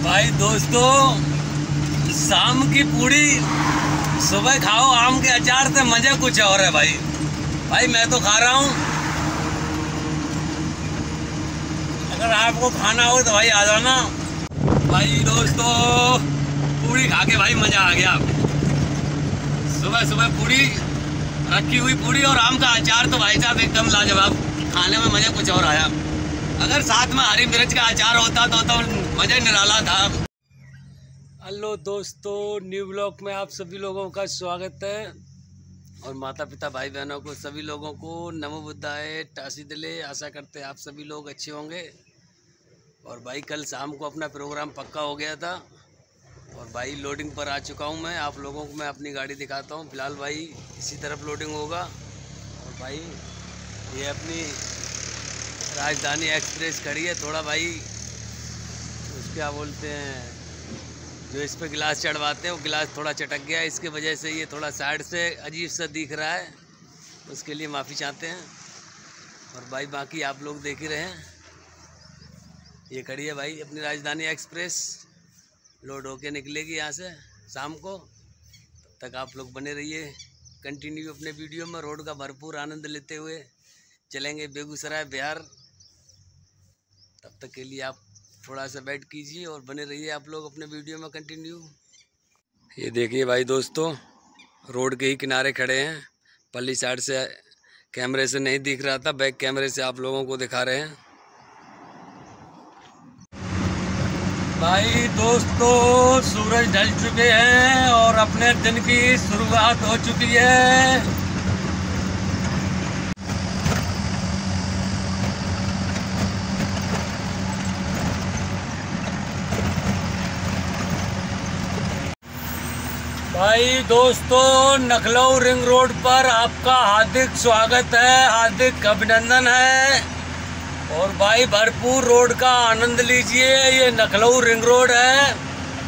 भाई दोस्तों, शाम की पूड़ी सुबह खाओ आम के अचार से मजे कुछ और है भाई। भाई मैं तो खा रहा हूँ, अगर आपको खाना हो तो भाई आ जाना। भाई दोस्तों, पूड़ी खा के भाई मजा आ गया। सुबह सुबह पूड़ी, रखी हुई पूड़ी और आम का अचार तो भाई साहब एकदम लाजवाब, खाने में मजा कुछ और आया। अगर साथ में हरी मिर्च का अचार होता तो मजा निराला था। हेलो दोस्तों, न्यू ब्लॉग में आप सभी लोगों का स्वागत है। और माता पिता भाई बहनों को सभी लोगों को नमो बुद्धाय, टासी दिले। आशा करते हैं आप सभी लोग अच्छे होंगे। और भाई कल शाम को अपना प्रोग्राम पक्का हो गया था और भाई लोडिंग पर आ चुका हूं। मैं आप लोगों को मैं अपनी गाड़ी दिखाता हूं। फिलहाल भाई इसी तरफ लोडिंग होगा। और भाई ये अपनी राजधानी एक्सप्रेस खड़ी है। थोड़ा भाई उस क्या बोलते हैं, जो इस पे गिलास चढ़वाते हैं वो गिलास थोड़ा चटक गया, इसके वजह से ये थोड़ा साइड से अजीब सा दिख रहा है, उसके लिए माफ़ी चाहते हैं। और भाई बाकी आप लोग देख ही रहे हैं, ये खड़ी है भाई अपनी राजधानी एक्सप्रेस। लोड होके निकलेगी यहाँ से शाम को। तब तक आप लोग बने रहिए कंटिन्यू अपने वीडियो में। रोड का भरपूर आनंद लेते हुए चलेंगे बेगूसराय बिहार। तब तक के लिए आप थोड़ा सा वेट कीजिए और बने रहिए आप लोग अपने वीडियो में कंटिन्यू। ये देखिए भाई दोस्तों, रोड के ही किनारे खड़े हैं। पल्ली साइड से कैमरे से नहीं दिख रहा था, बैक कैमरे से आप लोगों को दिखा रहे हैं। भाई दोस्तों, सूरज ढल चुके हैं और अपने दिन की शुरुआत हो चुकी है। भाई दोस्तों, लखनऊ रिंग रोड पर आपका हार्दिक स्वागत है, हार्दिक अभिनंदन है। और भाई भरपूर रोड का आनंद लीजिए। ये लखनऊ रिंग रोड है।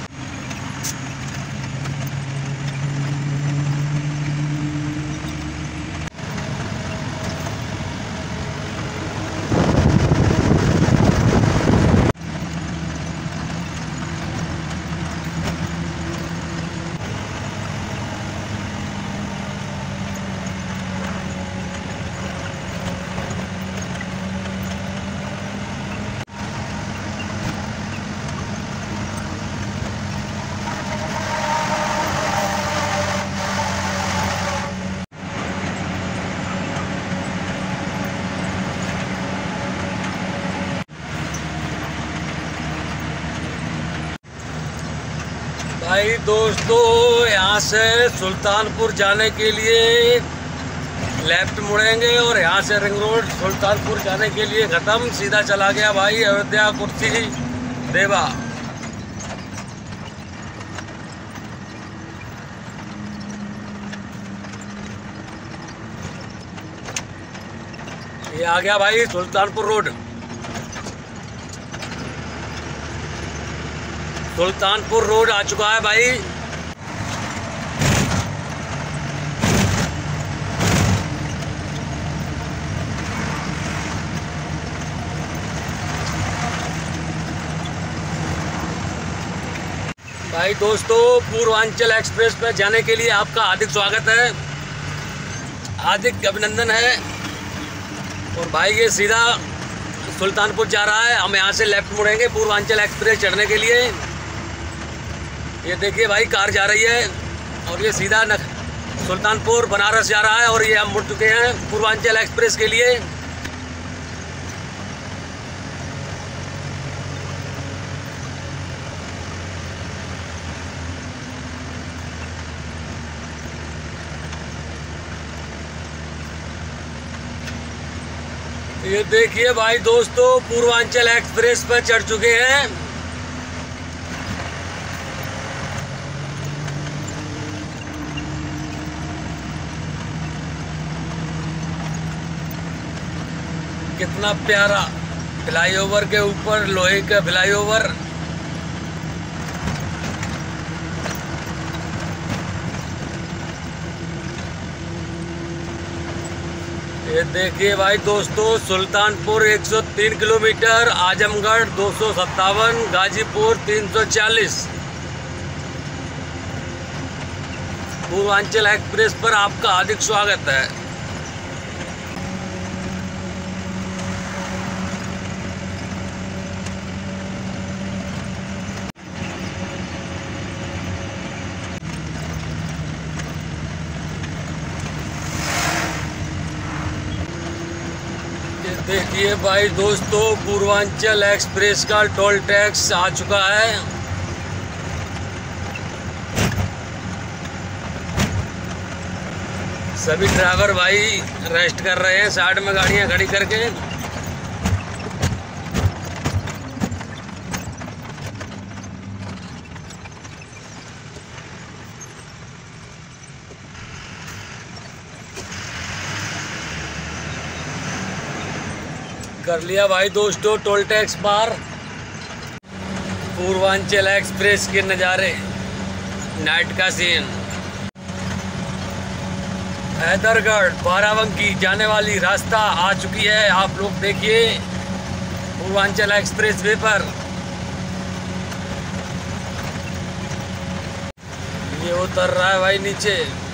भाई दोस्तों, यहाँ से सुल्तानपुर जाने के लिए लेफ्ट मुड़ेंगे और यहाँ से रिंग रोड सुल्तानपुर जाने के लिए ख़त्म। सीधा चला गया भाई अयोध्या कुर्सी देवा। ये आ गया भाई सुल्तानपुर रोड। सुल्तानपुर रोड आ चुका है भाई। भाई दोस्तों, पूर्वांचल एक्सप्रेस पर जाने के लिए आपका हार्दिक स्वागत है, हार्दिक अभिनंदन है। और भाई ये सीधा सुल्तानपुर जा रहा है। हम यहाँ से लेफ्ट मुड़ेंगे पूर्वांचल एक्सप्रेस चढ़ने के लिए। ये देखिए भाई कार जा रही है और ये सीधा सुल्तानपुर बनारस जा रहा है। और ये हम मुड़ चुके हैं पूर्वांचल एक्सप्रेस के लिए। ये देखिए भाई दोस्तों, पूर्वांचल एक्सप्रेस पर चढ़ चुके हैं। कितना प्यारा फ्लाईओवर के ऊपर लोहे का फ्लाईओवर। ये देखिए भाई दोस्तों, सुल्तानपुर 103 किलोमीटर, आजमगढ़ 257, गाजीपुर 340। पूर्वांचल एक्सप्रेस पर आपका हार्दिक स्वागत है। देखिए भाई दोस्तों, पूर्वांचल एक्सप्रेस का टोल टैक्स आ चुका है। सभी ड्राइवर भाई रेस्ट कर रहे हैं साइड में गाड़ियां खड़ी करके। कर लिया भाई दोस्तों टोल टैक्स पार। पूर्वांचल एक्सप्रेस के नज़ारे, नाइट का सीन। हैदरगढ़ बाराबंकी जाने वाली रास्ता आ चुकी है। आप लोग देखिए पूर्वांचल एक्सप्रेस वे पर। ये उतर रहा है भाई नीचे।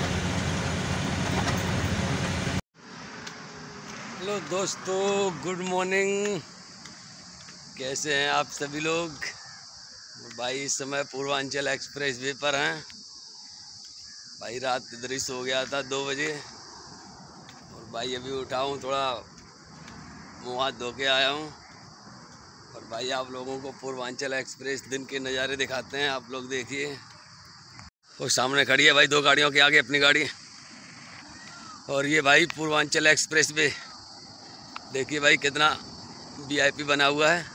हेलो दोस्तों, गुड मॉर्निंग। कैसे हैं आप सभी लोग? भाई इस समय पूर्वांचल एक्सप्रेस वे पर हैं। भाई रात इधर ही सो गया था 2 बजे, और भाई अभी उठा हूँ, थोड़ा मुँह हाथ धो के आया हूँ। और भाई आप लोगों को पूर्वांचल एक्सप्रेस दिन के नज़ारे दिखाते हैं। आप लोग देखिए, वो सामने खड़ी है भाई 2 गाड़ियों के आगे अपनी गाड़ी। और ये भाई पूर्वांचल एक्सप्रेस वे देखिए भाई कितना वीआईपी बना हुआ है।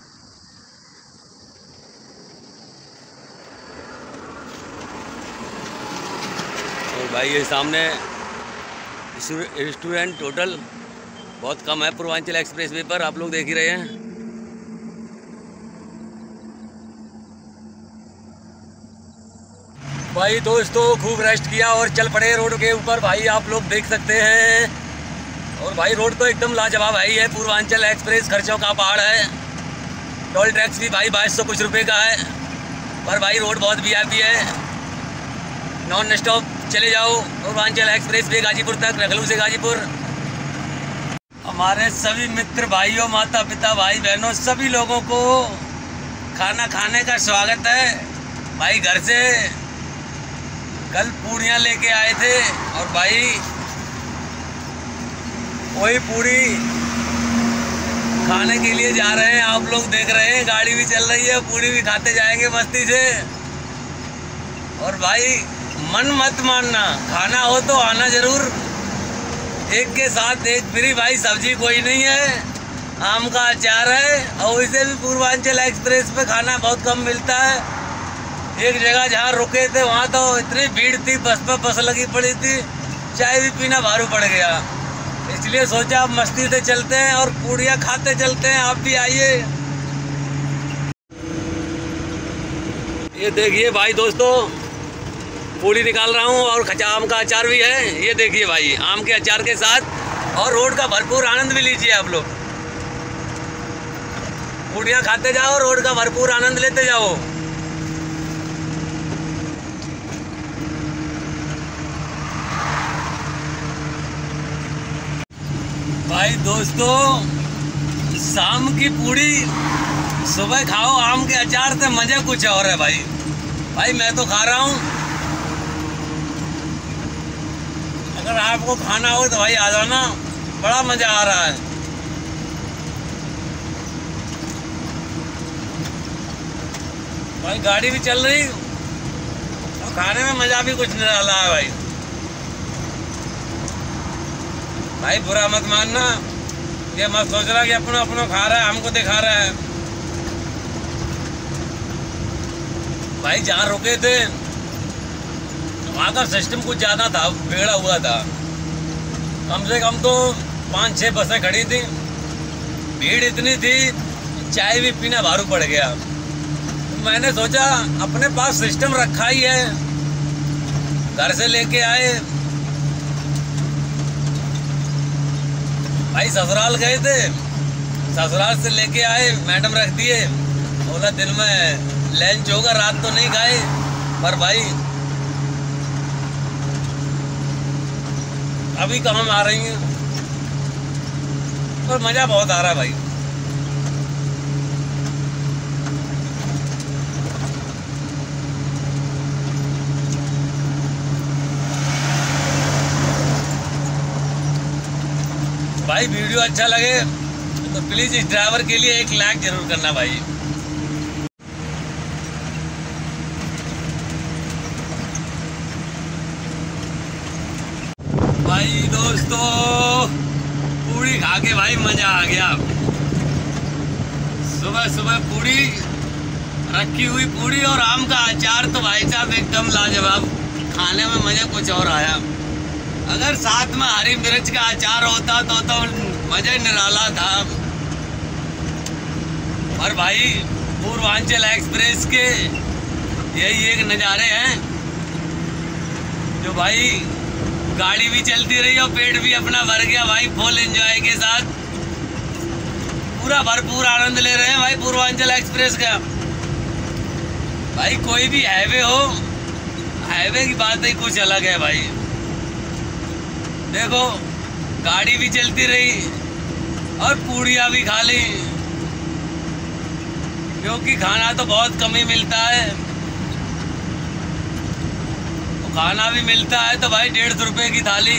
और भाई ये सामने रेस्टोरेंट होटल बहुत कम है पूर्वांचल एक्सप्रेस वे पर, आप लोग देख ही रहे हैं। भाई दोस्तों खूब रेस्ट किया और चल पड़े रोड के ऊपर। भाई आप लोग देख सकते हैं, और भाई रोड तो एकदम लाजवाब है। पूर्वांचल एक्सप्रेस खर्चों का पहाड़ है। टोल टैक्स भी भाई 2200 कुछ रुपए का है, पर भाई रोड बहुत वीआईपी है। नॉन स्टॉप चले जाओ पूर्वांचल एक्सप्रेस वे गाजीपुर तक, रखलू से गाजीपुर। हमारे सभी मित्र भाइयों, माता पिता, भाई बहनों, सभी लोगों को खाना खाने का स्वागत है। भाई घर से कल पूड़ियाँ लेके आए थे, और भाई वही पूड़ी खाने के लिए जा रहे हैं। आप लोग देख रहे हैं, गाड़ी भी चल रही है, पूड़ी भी खाते जाएंगे मस्ती से। और भाई मन मत मानना, खाना हो तो आना जरूर। एक के साथ एक फ्री। भाई सब्जी कोई नहीं है, आम का अचार है। और वैसे भी पूर्वांचल एक्सप्रेस पे खाना बहुत कम मिलता है। एक जगह जहाँ रुके थे वहाँ तो इतनी भीड़ थी, बस पर बस लगी पड़ी थी, चाय भी पीना भारू पड़ गया। इसलिए सोचा आप मस्ती से चलते हैं और पूड़ियाँ खाते चलते हैं। आप भी आइए। ये देखिए भाई दोस्तों, पूड़ी निकाल रहा हूँ, और कच्चा आम का अचार भी है। ये देखिए भाई आम के अचार के साथ, और रोड का भरपूर आनंद भी लीजिए आप लोग। पूड़ियाँ खाते जाओ, रोड का भरपूर आनंद लेते जाओ। भाई दोस्तों, शाम की पूड़ी सुबह खाओ आम के अचार से, मजे कुछ और है भाई। भाई मैं तो खा रहा हूँ। अगर आपको खाना हो तो भाई आ जाना, बड़ा मजा आ रहा है। भाई गाड़ी भी चल रही और खाने में मजा भी कुछ नहीं रहा है भाई। भाई बुरा मत मानना, ये मत सोच रहा कि अपना अपना खा रहा है, हमको दिखा रहा है। भाई जहाँ रुके थे वहाँ का सिस्टम कुछ ज़्यादा था, बिगड़ा हुआ था। कम से कम तो 5-6 बसें खड़ी थी, भीड़ इतनी थी, चाय भी पीना भारू पड़ गया। तो मैंने सोचा अपने पास सिस्टम रखा ही है, घर से लेके आए, भाई ससुराल गए थे, ससुराल से लेके आए, मैडम रख दिए, बोला दिन में लंच होगा, रात तो नहीं खाए, पर भाई अभी कहाँ आ रही हैं, पर मजा बहुत आ रहा है भाई। भाई वीडियो अच्छा लगे तो प्लीज इस ड्राइवर के लिए एक लाइक जरूर करना भाई। भाई दोस्तों पूड़ी खा के भाई मजा आ गया। सुबह सुबह पूड़ी, रखी हुई पूड़ी और आम का अचार तो भाई साहब एकदम लाजवाब, खाने में मजा कुछ और आया। अगर साथ में हरी मिर्च का अचार होता तो मजा निराला था। और भाई पूर्वांचल एक्सप्रेस के यही एक नज़ारे हैं जो भाई गाड़ी भी चलती रही और पेट भी अपना भर गया भाई, फुल एंजॉय के साथ पूरा भरपूर आनंद ले रहे हैं भाई पूर्वांचल एक्सप्रेस का। भाई कोई भी हाईवे हो, हाईवे की बात ही कुछ अलग है भाई। देखो गाड़ी भी चलती रही और पूड़ियाँ भी खा ली, क्योंकि खाना तो बहुत कम ही मिलता है। तो खाना भी मिलता है तो भाई 150 रुपये की थाली।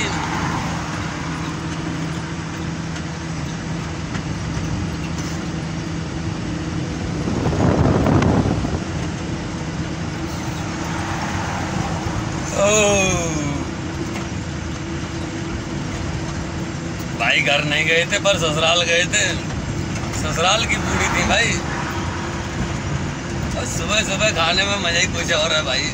भाई घर नहीं गए थे पर ससुराल गए थे, ससुराल की पूड़ी थी भाई, और सुबह सुबह खाने में मजा ही कुछ और है भाई।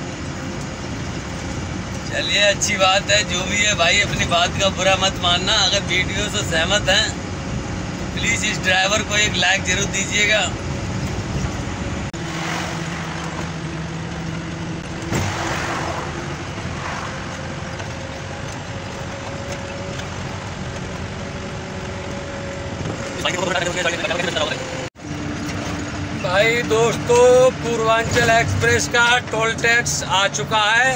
चलिए अच्छी बात है, जो भी है भाई अपनी बात का बुरा मत मानना। अगर वीडियो से सहमत हैं तो प्लीज़ इस ड्राइवर को एक लाइक जरूर दीजिएगा। भाई दोस्तों पूर्वांचल एक्सप्रेस का टोल टैक्स आ चुका है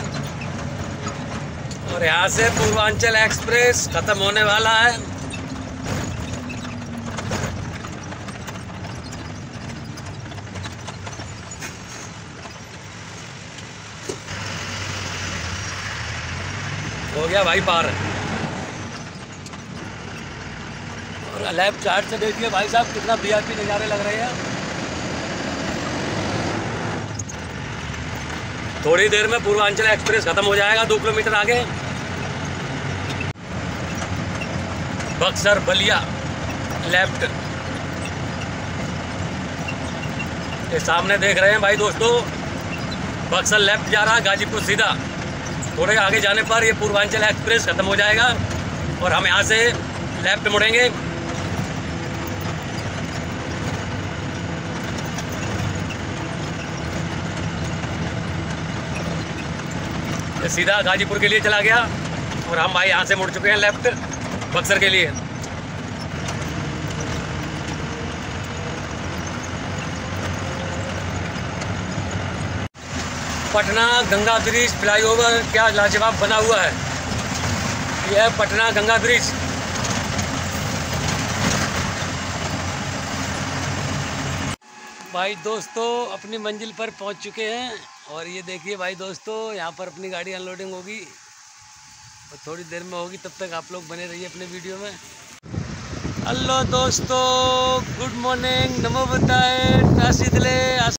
और यहाँ से पूर्वांचल एक्सप्रेस खत्म होने वाला है। हो गया भाई पार। और लेफ्ट साइड से देखिए भाई साहब कितना वीआईपी नज़ारे लग रहे हैं। थोड़ी देर में पूर्वांचल एक्सप्रेस खत्म हो जाएगा, 2 किलोमीटर आगे बक्सर बलिया लेफ्ट। ये सामने देख रहे हैं भाई दोस्तों, बक्सर लेफ्ट जा रहा है, गाजीपुर सीधा। थोड़े आगे जाने पर ये पूर्वांचल एक्सप्रेस खत्म हो जाएगा और हम यहाँ से लेफ्ट मुड़ेंगे। ये सीधा गाजीपुर के लिए चला गया और हम भाई यहाँ से मुड़ चुके हैं लेफ्ट बक्सर के लिए। पटना गंगा ब्रिज फ्लाईओवर क्या लाजवाब बना हुआ है। यह है पटना गंगा ब्रिज। भाई दोस्तों अपनी मंजिल पर पहुंच चुके हैं और ये देखिए भाई दोस्तों यहाँ पर अपनी गाड़ी अनलोडिंग होगी और थोड़ी देर में होगी। तब तक आप लोग बने रहिए अपने वीडियो में। हेलो दोस्तों, गुड मॉर्निंग, नमो बुद्धाय, नासिदले।